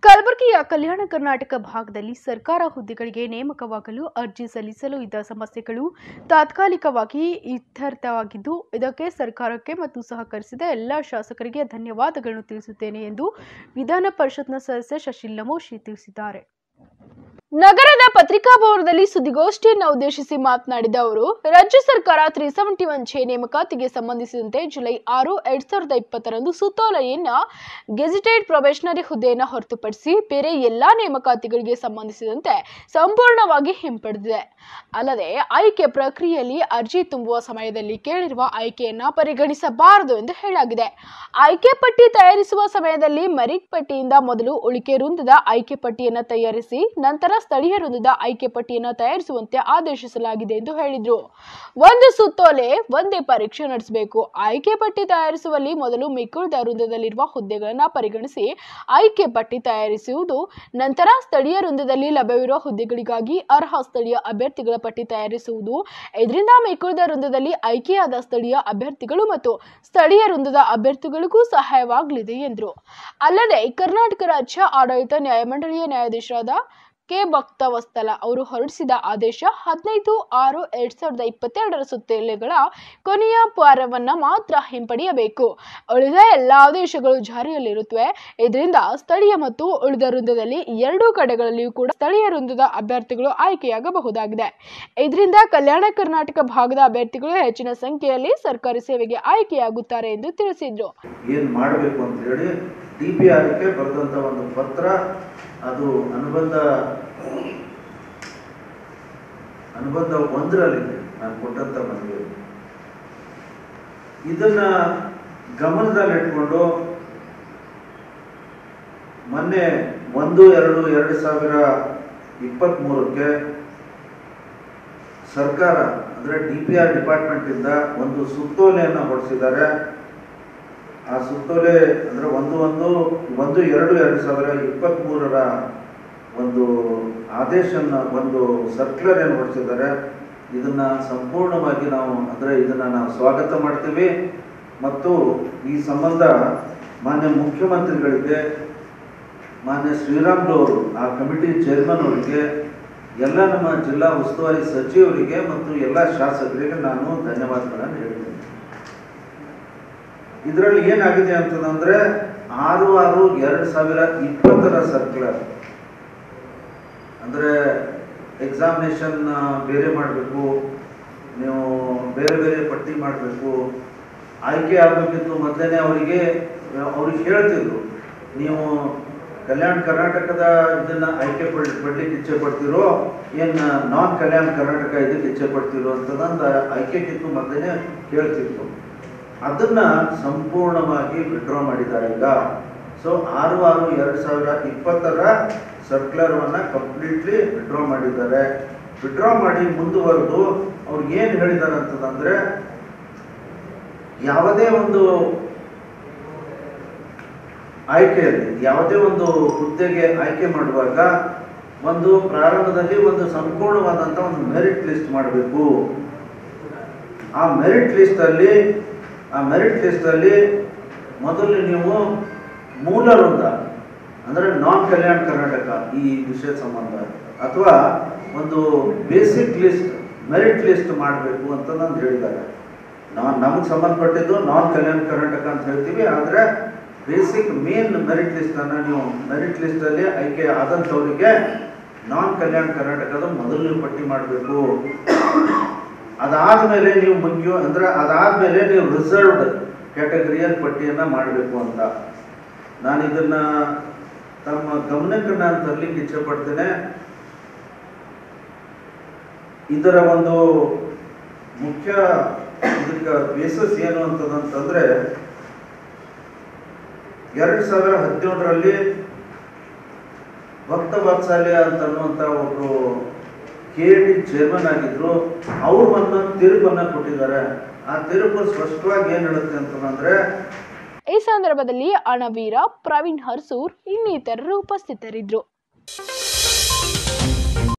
ಕಲಬುರಗಿಯ ಕಲ್ಯಾಣ ಕರ್ನಾಟಕ ಭಾಗದಲ್ಲಿ ಸರ್ಕಾರ ಹುದ್ದೆಗಳಿಗೆ ನೇಮಕವಾಗಲು ಅರ್ಜಿ ಸಲ್ಲಿಸಲು ಇದ್ದ ಸಮಸ್ಯೆಗಳು ತಾತ್ಕಾಲಿಕವಾಗಿ ಇತ್ಯರ್ಥವಾಗಿದ್ದು ಇದಕ್ಕೆ ಸರ್ಕಾರಕ್ಕೆ ಮತ್ತು ಸಹಕರಿಸಿದ ಎಲ್ಲ ಶಾಸಕರಿಗೆ ಧನ್ಯವಾದಗಳನ್ನು ತಿಳಿಸುತ್ತೇನೆ ಎಂದು ವಿಧಾನ ಪರಿಷತ್ನ ಸದಸ್ಯ ಶಶಿಲ್ ನಮೋಶಿ ತಿಳಿಸಿದ್ದಾರೆ. ನಗರದ ಪತ್ರಿಕಾ ಭವನದಲ್ಲಿ ಸುದ್ದಿಗೋಷ್ಠಿಯನ್ನು ಉದ್ದೇಶಿಸಿ ಮಾತನಾಡಿದ ಅವರು, ರಾಜ್ಯ ಸರ್ಕಾರ 371 ನೇಮಕಾತಿಗೆ ಸಂಬಂಧಿಸಿದಂತೆ ಜುಲೈ 6, 2020 ಸುತ್ತೋಲೆಯನ್ನ ಗೆಜೆಟೆಡ್ ಪ್ರೊಬೇಷನರಿ ಹುದ್ದೆಯನ್ನು ಹೊರತುಪಡಿಸಿ ಬೇರೆ ಎಲ್ಲಾ ನೇಮಕಾತಿಗಳಿಗೆ ಸಂಬಂಧಿಸಿದಂತೆ ಸಂಪೂರ್ಣವಾಗಿ ಹಿಂಪಡೆದಿದೆ. ಅಲ್ಲದೆ ಆಯ್ಕೆ ಪ್ರಕ್ರಿಯೆಯಲ್ಲಿ ಅರ್ಜಿ ತುಂಬುವ ಸಮಯದಲ್ಲಿ ಕೇಳಿರುವ ಆಯ್ಕೆಯನ್ನ ಪರಿಗಣಿಸಬಾರದು ಎಂದು ಹೇಳಲಾಗಿದೆ. ಆಯ್ಕೆ ಪಟ್ಟಿ ತಯಾರಿಸುವ ಸಮಯದಲ್ಲಿ ಮೆರಿಟ್ ಪಟ್ಟಿಯಿಂದ ಮೊದಲು ಉಳಿಕೆ ವೃಂದದ ಆಯ್ಕೆ ಪಟ್ಟಿಯನ್ನು ತಯಾರಿಸಿ ನಂತರ ಸ್ಥಳೀಯ ವೃಂದದ ಆಯ್ಕೆ ಪಟ್ಟಿಯನ್ನು ತಯಾರಿಸುವಂತೆ ಆದೇಶಿಸಲಾಗಿದೆ ಎಂದು ಹೇಳಿದರು. ಒಂದು ಸುತ್ತೋಲೆ ಒಂದೇ ಪರೀಕ್ಷೆ ನಡೆಸಬೇಕು. ಆಯ್ಕೆ ಪಟ್ಟಿ ತಯಾರಿಸುವಲ್ಲಿ ಮೊದಲು ಮಿಕ್ಕುಳಿದ ವೃಂದದಲ್ಲಿರುವ ಹುದ್ದೆಗಳನ್ನು ಪರಿಗಣಿಸಿ ಆಯ್ಕೆ ಪಟ್ಟಿ ತಯಾರಿಸುವುದು, ನಂತರ ಸ್ಥಳೀಯ ವೃಂದದಲ್ಲಿ ಲಭ್ಯವಿರುವ ಹುದ್ದೆಗಳಿಗಾಗಿ ಅರ್ಹ ಸ್ಥಳೀಯ ಅಭ್ಯರ್ಥಿಗಳ ಪಟ್ಟಿ ತಯಾರಿಸುವುದು. ಇದರಿಂದ ಮಿಕ್ಕುಳಿದ ವೃಂದದಲ್ಲಿ ಆಯ್ಕೆಯಾದ ಸ್ಥಳೀಯ ಅಭ್ಯರ್ಥಿಗಳು ಮತ್ತು ಸ್ಥಳೀಯ ವೃಂದದ ಅಭ್ಯರ್ಥಿಗಳಿಗೂ ಸಹಾಯವಾಗಲಿದೆ ಎಂದರು. ಅಲ್ಲದೆ ಕರ್ನಾಟಕ ರಾಜ್ಯ ಆಡಳಿತ ನ್ಯಾಯಮಂಡಳಿಯ ನ್ಯಾಯಾಧೀಶರಾದ ಕೆ ಭಕ್ತವತ್ಸಲ ಅವರು ಹೊರಡಿಸಿದ ಆದೇಶ 15/6/2022 ಸುತ್ತೋಲೆಗಳ ಕೊನೆಯ ಪಾರವನ್ನ ಮಾತ್ರ ಹಿಂಪಡೆಯಬೇಕು. ಉಳಿದ ಎಲ್ಲ ಆದೇಶಗಳು ಜಾರಿಯಲ್ಲಿರುತ್ತವೆ. ಇದರಿಂದ ಸ್ಥಳೀಯ ಮತ್ತು ಉಳಿದ ವೃಂದದಲ್ಲಿ ಎರಡೂ ಕಡೆಗಳಲ್ಲಿಯೂ ಕೂಡ ಸ್ಥಳೀಯ ವೃಂದದ ಅಭ್ಯರ್ಥಿಗಳು ಆಯ್ಕೆಯಾಗಬಹುದಾಗಿದೆ. ಇದರಿಂದ ಕಲ್ಯಾಣ ಕರ್ನಾಟಕ ಭಾಗದ ಅಭ್ಯರ್ಥಿಗಳು ಹೆಚ್ಚಿನ ಸಂಖ್ಯೆಯಲ್ಲಿ ಸರ್ಕಾರಿ ಸೇವೆಗೆ ಆಯ್ಕೆಯಾಗುತ್ತಾರೆ ಎಂದು ತಿಳಿಸಿದರು. ಏನು ಮಾಡಬೇಕು ಅಂತ ಹೇಳಿ ಡಿಪಿಆರ್ಗೆ ಬರೆದಂತ ಒಂದು ಪತ್ರ, ಅದು ಅನುಬಂಧ 1ರಲ್ಲಿದೆ ನಾನು ಕೊಟ್ಟಂತ ಮನವಿ. ಇದನ್ನ ಗಮನದಲ್ಲಿಟ್ಕೊಂಡು ಮೊನ್ನೆ 1/2/2023 ಸರ್ಕಾರ ಅಂದ್ರೆ ಡಿಪಿಆರ್ ಡಿಪಾರ್ಟ್ಮೆಂಟ್ ಇಂದ ಒಂದು ಸುತ್ತೋಲೆಯನ್ನು ಹೊರಡಿಸಿದ್ದಾರೆ. ಆ ಸುತ್ತೋಲೆ ಅಂದ್ರೆ 1/1/2/2023 ಒಂದು ಆದೇಶನ ಒಂದು ಸರ್ಕ್ಯುಲರ್ ಏನು ಹೊರಡಿಸಿದ್ದಾರೆ. ಇದನ್ನ ಸಂಪೂರ್ಣವಾಗಿ ನಾವು ಸ್ವಾಗತ ಮಾಡ್ತೀವಿ. ಮತ್ತು ಈ ಸಂಬಂಧ ಮಾನ್ಯ ಮುಖ್ಯಮಂತ್ರಿಗಳಿಗೆ, ಮಾನ್ಯ ಶ್ರೀರಾಮ್ಲು ಅವರು, ಆ ಕಮಿಟಿ ಚೇರ್ಮನ್ ಅವರಿಗೆ, ಎಲ್ಲ ನಮ್ಮ ಜಿಲ್ಲಾ ಉಸ್ತುವಾರಿ ಸಚಿವರಿಗೆ ಮತ್ತು ಎಲ್ಲ ಶಾಸಕರಿಗೆ ನಾನು ಧನ್ಯವಾದಗಳನ್ನು ಹೇಳ್ತೀನಿ. ಇದರಲ್ಲಿ ಏನಾಗಿದೆ ಅಂತಂದ್ರೆ 6/6/2020 ಸರ್ಕ್ಯುಲರ್ ಅಂದ್ರೆ ಎಕ್ಸಾಮಿನೇಷನ್ ಬೇರೆ ಮಾಡಬೇಕು, ನೀವು ಬೇರೆ ಬೇರೆ ಪಟ್ಟಿ ಮಾಡಬೇಕು, ಆಯ್ಕೆ ಆಗಬೇಕಿತ್ತು. ಮೊದಲನೇ ಅವ್ರಿಗೆ ಹೇಳ್ತಿದ್ರು, ನೀವು ಕಲ್ಯಾಣ ಕರ್ನಾಟಕದ ಇದನ್ನ ಆಯ್ಕೆ ಪಡ್ಲಿಕ್ಕೆ ಇಚ್ಛೆ ಪಡ್ತಿರೋ ಏನು ನಾನ್ ಕಲ್ಯಾಣ ಕರ್ನಾಟಕ ಇದಕ್ಕೆ ಇಚ್ಛೆ ಪಡ್ತಿರೋ ಅಂತಂದ ಆಯ್ಕೆಗಿತ್ತು ಮೊದಲನೇ ಹೇಳ್ತಿದ್ರು. ಅದನ್ನ ಸಂಪೂರ್ಣವಾಗಿ ವಿಡ್ರಾ ಮಾಡಿದ್ದಾರೆ ಈಗ. ಸೊ 6/6/2020 ಸರ್ಕ್ಯುಲರ್ವನ್ನ ಕಂಪ್ಲೀಟ್ಲಿ ವಿಡ್ರಾ ಮಾಡಿದ್ದಾರೆ. ವಿಡ್ರಾ ಮಾಡಿ ಮುಂದುವರೆದು ಅವ್ರಿಗೆ ಏನು ಹೇಳಿದ್ದಾರೆ ಅಂತಂದ್ರೆ, ಯಾವುದೇ ಒಂದು ಆಯ್ಕೆಯಲ್ಲಿ ಯಾವುದೇ ಒಂದು ಹುದ್ದೆಗೆ ಆಯ್ಕೆ ಮಾಡುವಾಗ ಒಂದು ಪ್ರಾರಂಭದಲ್ಲಿ ಒಂದು ಸಂಪೂರ್ಣವಾದಂಥ ಒಂದು ಮೆರಿಟ್ ಲಿಸ್ಟ್ ಮಾಡಬೇಕು. ಆ ಮೆರಿಟ್ ಲಿಸ್ಟ್ ಅಲ್ಲಿ ಮೊದಲು ನೀವು ಮೂಲ ವೃಂದ ಅಂದ್ರೆ ನಾನ್ ಕಲ್ಯಾಣ ಕರ್ನಾಟಕ ಈ ವಿಷಯ ಸಂಬಂಧ ಅಥವಾ ಒಂದು ಬೇಸಿಕ್ ಲಿಸ್ಟ್ ಮೆರಿಟ್ ಲಿಸ್ಟ್ ಮಾಡಬೇಕು ಅಂತ ಹೇಳಿದ್ದಾರೆ. ನಮಗೆ ಸಂಬಂಧಪಟ್ಟಿದ್ದು ನಾನ್ ಕಲ್ಯಾಣ ಕರ್ನಾಟಕ ಅಂತ ಹೇಳ್ತೀವಿ. ಆದರೆ ಬೇಸಿಕ್ ಮೇನ್ ಮೆರಿಟ್ ಲಿಸ್ಟ್ ಅನ್ನ ನೀವು ಮೆರಿಟ್ ಲಿಸ್ಟ್ ಅಲ್ಲಿ ಆಯ್ಕೆ ಆದಂಥವರಿಗೆ ನಾನ್ ಕಲ್ಯಾಣ ಕರ್ನಾಟಕದ ಮೊದಲನೇ ಪಟ್ಟಿ ಮಾಡಬೇಕು. ಅದಾದ್ಮೇಲೆ ನೀವು ಅದಾದ್ಮೇಲೆ ನೀವು ರಿಸರ್ವ್ಡ್ ಕ್ಯಾಟಗರಿಯ ಪಟ್ಟಿಯನ್ನ ಮಾಡಬೇಕು ಅಂತ ನಾನು ಇದನ್ನ ತಮ್ಮ ಗಮನಕ್ಕೆ ನಾನು ತರಲಿಕ್ಕೆ ಇಚ್ಛೆ ಪಡ್ತೇನೆ. ಇದರ ಒಂದು ಮುಖ್ಯ ಇದಕ್ಕೆ ಬೇಸಸ್ ಏನು ಅಂತಂದ್ರೆ 2017ರಲ್ಲಿ ಭಕ್ತವತ್ಸಲ್ಯ ಅಂತನ್ನುವಂತ ಒಬ್ರು KAT ಚೇರ್ಮನ್ ಆಗಿದ್ರು. ಅವರು ಒಂದು ತೀರ್ಪನ್ನ ಕೊಟ್ಟಿದ್ದಾರೆ. ಆ ತೀರ್ಪು ಸ್ಪಷ್ಟವಾಗಿ ಏನ್ ಹೇಳುತ್ತೆ ಅಂತಂದ್ರೆ, ಈ ಸಂದರ್ಭದಲ್ಲಿ ಅಣವೀರ, ಪ್ರವೀಣ್ ಹರ್ಸೂರ್ ಇನ್ನಿತರರು ಉಪಸ್ಥಿತರಿದ್ದರು.